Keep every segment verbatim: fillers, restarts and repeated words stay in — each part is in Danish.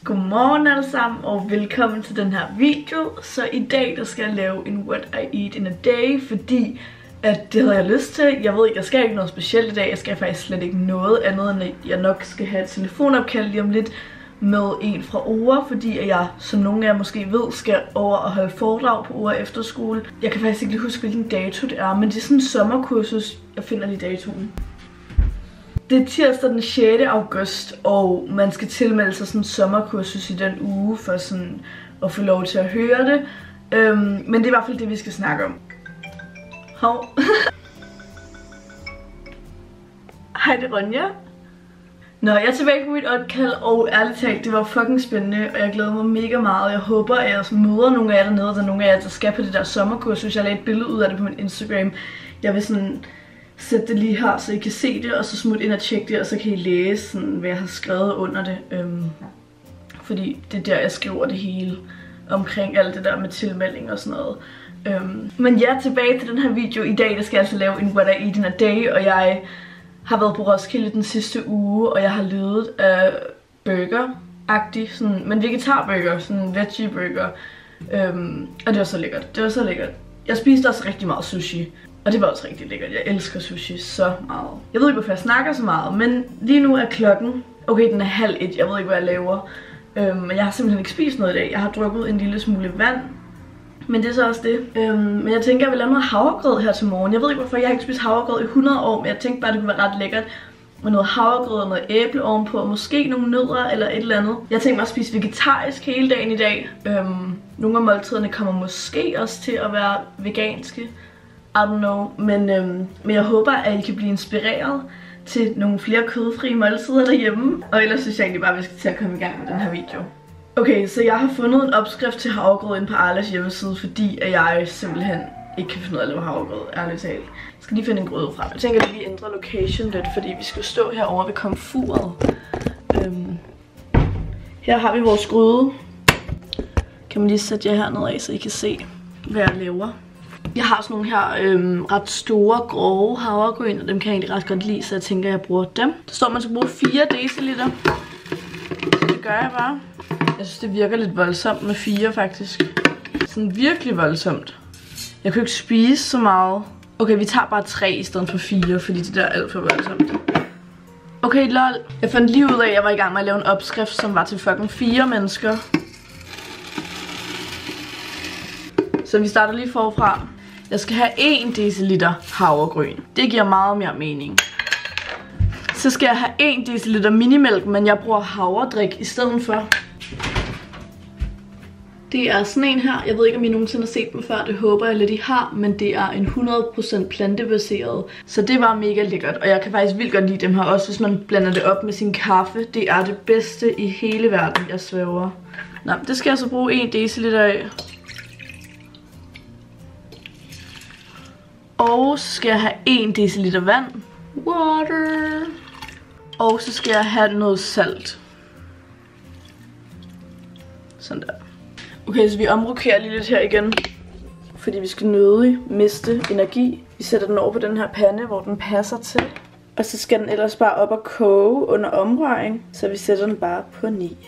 Godmorgen alle sammen og velkommen til den her video. Så i dag der skal jeg lave en what I eat in a day, fordi at det havde jeg lyst til. Jeg ved ikke, jeg skal ikke noget specielt i dag. Jeg skal faktisk slet ikke noget andet, end at jeg nok skal have et telefonopkald lige om lidt med en fra O R, fordi at jeg, som nogle af jer måske ved, skal over og holde foredrag på O R efterskole. Jeg kan faktisk ikke lige huske, hvilken dato det er, men det er sådan en sommerkursus. Jeg finder lige datoen. Det er tirsdag den sjette august, og man skal tilmelde sig sådan en sommerkursus i den uge for sådan at få lov til at høre det. Øhm, men det er i hvert fald det, vi skal snakke om. Hov. Hej, det er Ronja. Nå, jeg er tilbage på mit opkald, og ærligt talt, det var fucking spændende, og jeg glæder mig mega meget. Jeg håber, at jeg møder nogle af jer dernede, og der er nogle af jer, der skal på det der sommerkursus. Jeg lagde et billede ud af det på min Instagram. Jeg vil sådan sætte det lige her, så I kan se det, og så smutte ind og tjekke det, og så kan I læse, sådan, hvad jeg har skrevet under det. Øhm, fordi det er der, jeg skriver det hele omkring alt det der med tilmelding og sådan noget. Øhm, men ja, tilbage til den her video. I dag der skal jeg altså lave en what I eat in a day, og jeg har været på Roskilde den sidste uge, og jeg har levet af burger-agtig, sådan, men vegetarburger, sådan veggie burger. Øhm, og det var så lækkert. Det var så lækkert. Jeg spiste også rigtig meget sushi. Og det var også rigtig lækkert. Jeg elsker sushi så meget. Jeg ved ikke, hvorfor jeg snakker så meget, men lige nu er klokken... Okay, den er halv et. Jeg ved ikke, hvad jeg laver. Øhm, men jeg har simpelthen ikke spist noget i dag. Jeg har drukket en lille smule vand. Men det er så også det. Øhm, men jeg tænker, jeg vil lave noget havregrød her til morgen. Jeg ved ikke, hvorfor. Jeg har ikke spist havregrød i hundrede år, men jeg tænkte bare, det kunne være ret lækkert. Med noget havregrød og noget æble ovenpå, og måske nogle nødder eller et eller andet. Jeg tænkte mig at spise vegetarisk hele dagen i dag. Øhm, nogle af måltiderne kommer måske også til at være veganske. I don't know, men, øhm, men jeg håber, at I kan blive inspireret til nogle flere kødfrie måltider derhjemme. Og ellers synes jeg egentlig bare, at vi skal til at komme i gang med den her video. Okay, så jeg har fundet en opskrift til havregrød inde på Arlas hjemmeside, fordi at jeg simpelthen ikke kan finde ud af at lave havregrød, ærligt talt. Jeg skal lige finde en grød frem. Jeg tænker, at vi ændrer location lidt, fordi vi skal stå herovre ved komfuret. Øhm, her har vi vores gryde. Kan man lige sætte jer hernede af, så I kan se, hvad jeg laver. Jeg har sådan nogle her øhm, ret store, grove havregryn, og dem kan jeg egentlig ret godt lide, så jeg tænker, at jeg bruger dem. Der står, at man skal bruge fire deciliter. Så det gør jeg bare. Jeg synes, det virker lidt voldsomt med fire, faktisk. Sådan virkelig voldsomt. Jeg kan ikke spise så meget. Okay, vi tager bare tre i stedet for fire, fordi det der er alt for voldsomt. Okay, lol. Jeg fandt lige ud af, at jeg var i gang med at lave en opskrift, som var til fucking fire mennesker. Så vi starter lige forfra. Jeg skal have en deciliter havregryn. Det giver meget mere mening. Så skal jeg have en deciliter minimælk, men jeg bruger havredrik i stedet for. Det er sådan en her. Jeg ved ikke, om I nogensinde har set dem før. Det håber jeg lidt, I har. Men det er en hundrede procent plantebaseret. Så det var mega lækkert. Og jeg kan faktisk vildt godt lide dem her. Også hvis man blander det op med sin kaffe. Det er det bedste i hele verden, jeg svæver. Nå, det skal jeg så bruge en deciliter af. Og så skal jeg have en deciliter vand. Water. Og så skal jeg have noget salt. Sådan der. Okay, så vi omrokerer lige lidt her igen. Fordi vi skal nødig miste energi. Vi sætter den over på den her pande, hvor den passer til. Og så skal den ellers bare op og koge under omrøring. Så vi sætter den bare på ni.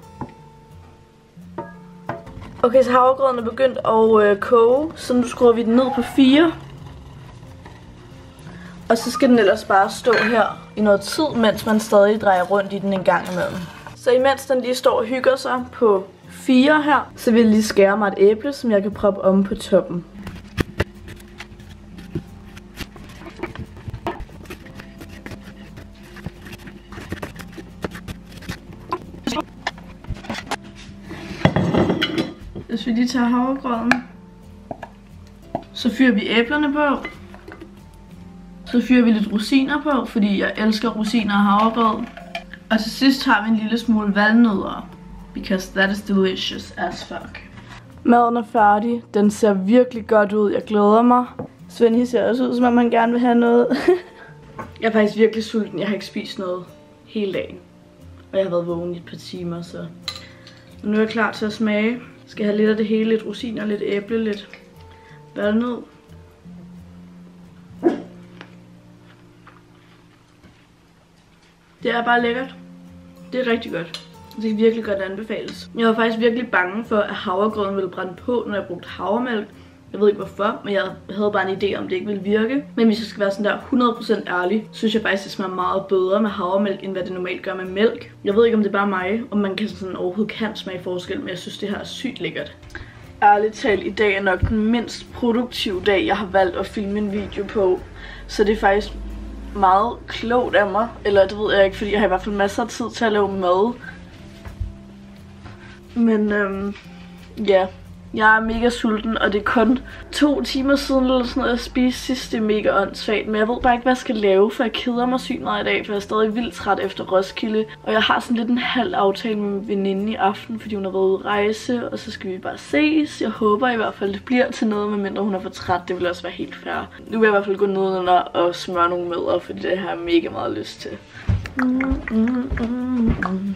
Okay, så havregrøden er begyndt at øh, koge. Så nu skruer vi den ned på fire. Og så skal den ellers bare stå her i noget tid, mens man stadig drejer rundt i den en gang imellem. Så imens den lige står og hygger sig på fire her, så vil jeg lige skære mig et æble, som jeg kan proppe om på toppen. Hvis vi lige tager havregrøden, så fyrer vi æblerne på. Så fyrer vi lidt rosiner på, fordi jeg elsker rosiner og havregrød. Og til sidst har vi en lille smule valnødder. Because that is delicious as fuck. Maden er færdig. Den ser virkelig godt ud. Jeg glæder mig. Svend ser også ud, som om han gerne vil have noget. Jeg er faktisk virkelig sulten. Jeg har ikke spist noget hele dagen. Og jeg har været vågen i et par timer, så... Nu er jeg klar til at smage. Jeg skal have lidt af det hele. Lidt rosiner, lidt æble, lidt valnød. Det er bare lækkert. Det er rigtig godt. Det kan virkelig godt anbefales. Jeg var faktisk virkelig bange for, at havregrøden ville brænde på, når jeg brugte havremælk. Jeg ved ikke hvorfor, men jeg havde bare en idé om, det ikke ville virke. Men hvis jeg skal være sådan der hundrede procent ærlig, synes jeg faktisk, det smager meget bedre med havremælk, end hvad det normalt gør med mælk. Jeg ved ikke, om det er bare mig, om man kan sådan overhovedet kan smage forskel, men jeg synes, det her er sygt lækkert. Ærligt talt, i dag er nok den mindst produktive dag, jeg har valgt at filme en video på. Så det er faktisk meget klogt af mig. Eller det ved jeg ikke, fordi jeg har i hvert fald masser af tid til at lave mad. Men øhm, ja, jeg er mega sulten, og det er kun to timer siden eller sådan noget, jeg spiste sidst. Det er mega åndssvagt, men jeg ved bare ikke, hvad jeg skal lave, for jeg keder mig sygt meget i dag, for jeg er stadig vildt træt efter Roskilde. Og jeg har sådan lidt en halv aftale med min veninde i aften, fordi hun har været ude at rejse, og så skal vi bare ses. Jeg håber i hvert fald, det bliver til noget, medmindre hun er for træt. Det vil også være helt fair. Nu vil jeg i hvert fald gå ned under og smøre nogle mødder, fordi det har jeg mega meget lyst til. Mm, mm, mm, mm.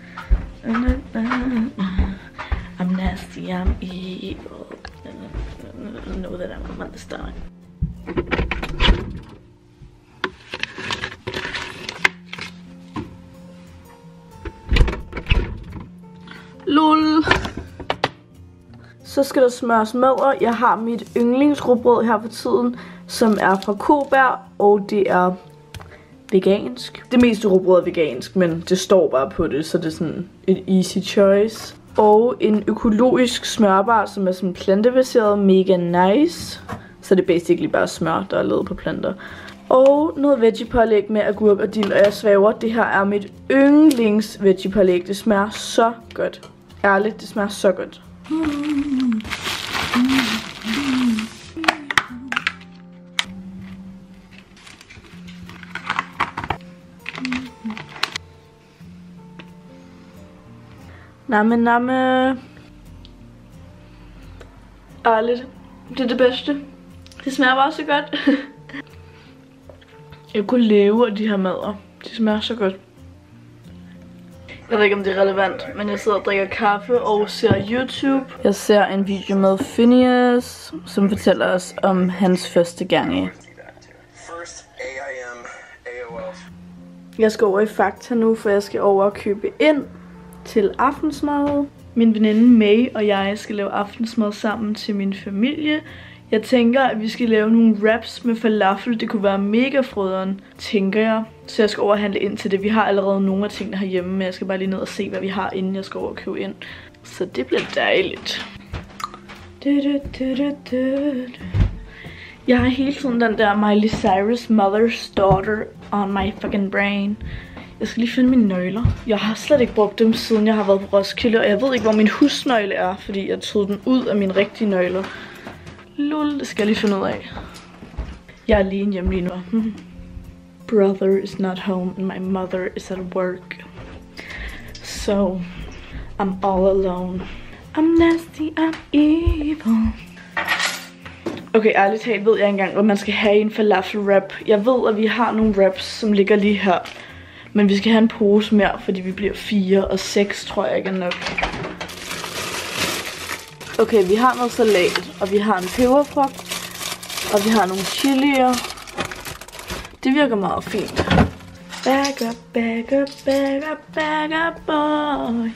I'm nasty, I'm evil. Know that I'm on the stomach. Lol. Så skal der smøres madder. Jeg har mit yndlingsrugbrød her for tiden, som er fra Kobær, og det er vegansk. Det meste rugbrød er vegansk, men det står bare på det, så det er sådan et easy choice. Og en økologisk smørbar, som er sådan plantebaseret, mega nice. Så det er basically bare smør, der er lavet på planter. Og noget veggiepålæg med agurk og dild, og jeg svæver, det her er mit yndlings veggiepålæg. Det smager så godt. Ærligt, det smager så godt. Namme, namme. Ærligt, det er det bedste. Det smager bare så godt. Jeg kunne leve af de her madder. De smager så godt. Jeg ved ikke, om det er relevant, men jeg sidder og drikker kaffe og ser YouTube. Jeg ser en video med Phineas, som fortæller os om hans første gange. Jeg skal over i Fakta nu, for jeg skal over og købe ind til aftensmad. Min veninde May og jeg skal lave aftensmad sammen til min familie. Jeg tænker, at vi skal lave nogle wraps med falafel. Det kunne være mega frøderen, tænker jeg. Så jeg skal over og handle ind til det. Vi har allerede nogle af tingene herhjemme, men jeg skal bare lige ned og se, hvad vi har, inden jeg skal over og købe ind. Så det bliver dejligt. Jeg har hele tiden den der Miley Cyrus Mother's Daughter on my fucking brain. Jeg skal lige finde mine nøgler. Jeg har slet ikke brugt dem, siden jeg har været på Roskilde, og jeg ved ikke, hvor min husnøgle er, fordi jeg tog den ud af mine rigtige nøgler. Lul, det skal jeg lige finde ud af. Jeg er alene hjemme lige nu. Brother is not home, and my mother is at work. So, I'm all alone. I'm nasty, I'm evil. Okay, ærligt talt ved jeg engang, hvad man skal have i en falafel wrap. Jeg ved, at vi har nogle wraps, som ligger lige her. Men vi skal have en pose mere, fordi vi bliver fire, og seks tror jeg ikke er nok. Okay, vi har noget salat, og vi har en peberfrugt, og vi har nogle chilier. Det virker meget fint. Bag up, bag up, bag up, bag up, boy.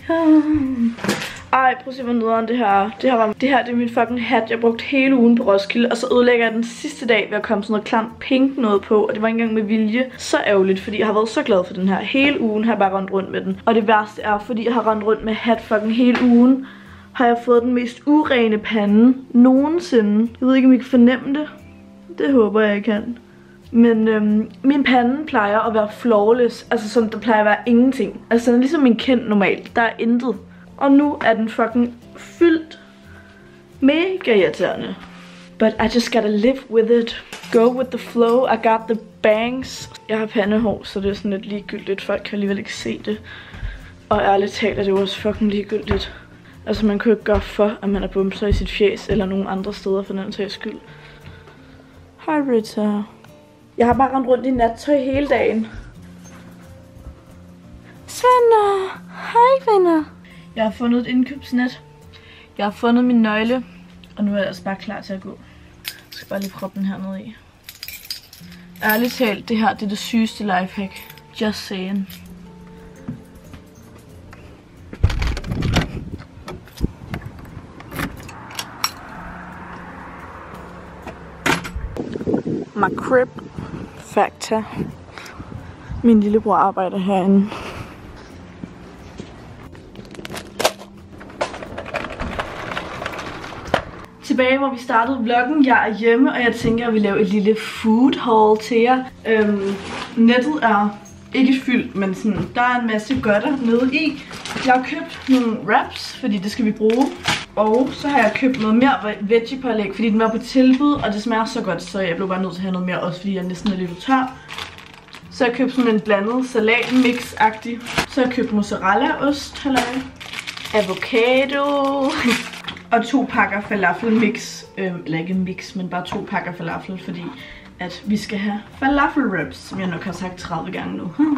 Ej, prøv at se, hvor nederen det her. Det her, var, det her det er min fucking hat. Jeg brugte hele ugen på Roskilde, og så ødelægger jeg den sidste dag ved at komme sådan noget klamt pink noget på. Og det var ikke engang med vilje. Så ærgerligt, fordi jeg har været så glad for den her. Hele ugen har jeg bare rendt rundt med den. Og det værste er, fordi jeg har rendt rundt med hat fucking hele ugen, har jeg fået den mest urene pande nogensinde. Jeg ved ikke, om I kan fornemme det. Det håber jeg, jeg kan. Men øhm, min pande plejer at være flawless. Altså sådan, der plejer at være ingenting. Altså den er ligesom min kind normalt. Der er intet. Og nu er den fucking fyldt. Mega irriterende. But I just gotta live with it. Go with the flow. I got the bangs. Jeg har pandehår, så det er sådan lidt ligegyldigt. Folk kan alligevel ikke se det. Og ærligt talt er det jo også fucking ligegyldigt. Altså man kan jo ikke gøre for, at man er bumser i sit fjes. Eller nogen andre steder for den sags skyld. Hej Rita. Jeg har bare rendt rundt i nattøj hele dagen. Svender. Hej venner. Jeg har fundet et indkøbsnet. Jeg har fundet min nøgle. Og nu er jeg altså bare klar til at gå. Jeg skal bare lige proppe den her ned i. Ærligt talt, det her det er det sygeste lifehack. Just saying. Crib Factor. Min lillebror arbejder herinde. Tilbage hvor vi startede vloggen. Jeg er hjemme, og jeg tænker at vi laver et lille food haul til jer. Øhm, nettet er ikke fyldt, men sådan, der er en masse godter nede i. Jeg har købt nogle wraps, fordi det skal vi bruge. Og så har jeg købt noget mere veggie-pålæg, fordi den var på tilbud, og det smager så godt, så jeg blev bare nødt til at have noget mere, også fordi jeg næsten er lidt tør. Så har jeg købt sådan en blandet salatmix-agtig. Så har jeg købt mozzarella-ost, halløj, avocado og to pakker falafel-mix. Øhm, eller ikke mix, men bare to pakker falafel, fordi at vi skal have falafel-wraps, som jeg nok har sagt tredive gange nu. Hmm.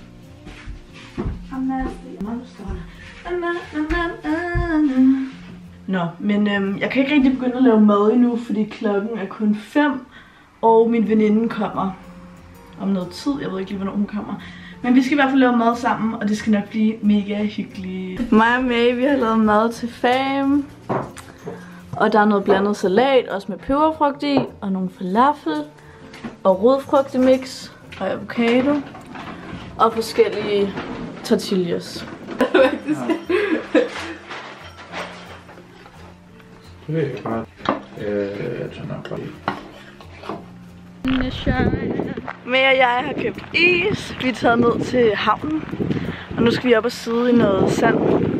Nå, men øhm, jeg kan ikke rigtig begynde at lave mad endnu, fordi klokken er kun fem, og min veninde kommer om noget tid. Jeg ved ikke lige, hvornår hun kommer. Men vi skal i hvert fald lave mad sammen, og det skal nok blive mega hyggeligt. Mig og May, vi har lavet mad til fam. Og der er noget blandet salat, også med peberfrugt i, og nogle falafel, og rødfrugtemix, og avocado, og forskellige tortillas. Det er bare øh, May og jeg har købt is. Vi er taget ned til havnen, og nu skal vi op og sidde i noget sand.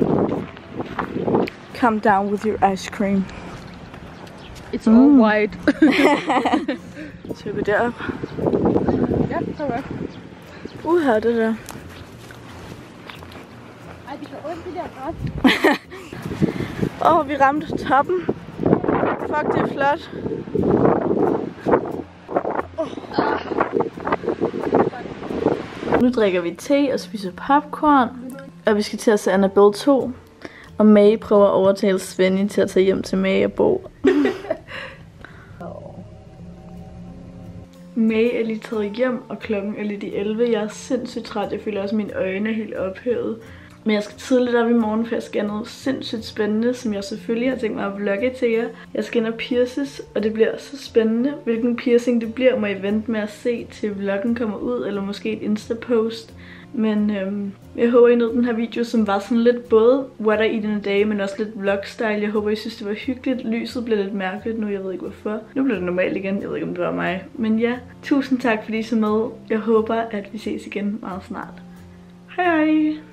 Come down with your ice cream. It's all mm. white. Så vi går derop. Ja, så godt. Uha, det der. Ej, det gør ondt, det der græs. Åh, oh, vi ramte toppen. Fuck, det er flot. Oh. Nu drikker vi te og spiser popcorn. Og vi skal til at se Annabelle to. Og May prøver at overtale Svenny til at tage hjem til May og bo. May er lige taget hjem, og klokken er lidt i elleve. Jeg er sindssygt træt. Jeg føler også, at mine øjne er helt ophævet. Men jeg skal tidligt op i morgen, for jeg skal noget sindssygt spændende, som jeg selvfølgelig har tænkt mig at vlogge til jer. Jeg skal ind og pierces, og det bliver så spændende. Hvilken piercing det bliver, må I vente med at se, til vloggen kommer ud, eller måske et Insta-post. Men øhm, jeg håber, I nød den her video, som var sådan lidt både what I eat in a day, men også lidt vlog-style. Jeg håber, I synes, det var hyggeligt. Lyset blev lidt mærkeligt nu, jeg ved ikke hvorfor. Nu bliver det normalt igen, jeg ved ikke, om det var mig. Men ja, tusind tak fordi I så med. Jeg håber, at vi ses igen meget snart. Hej hej!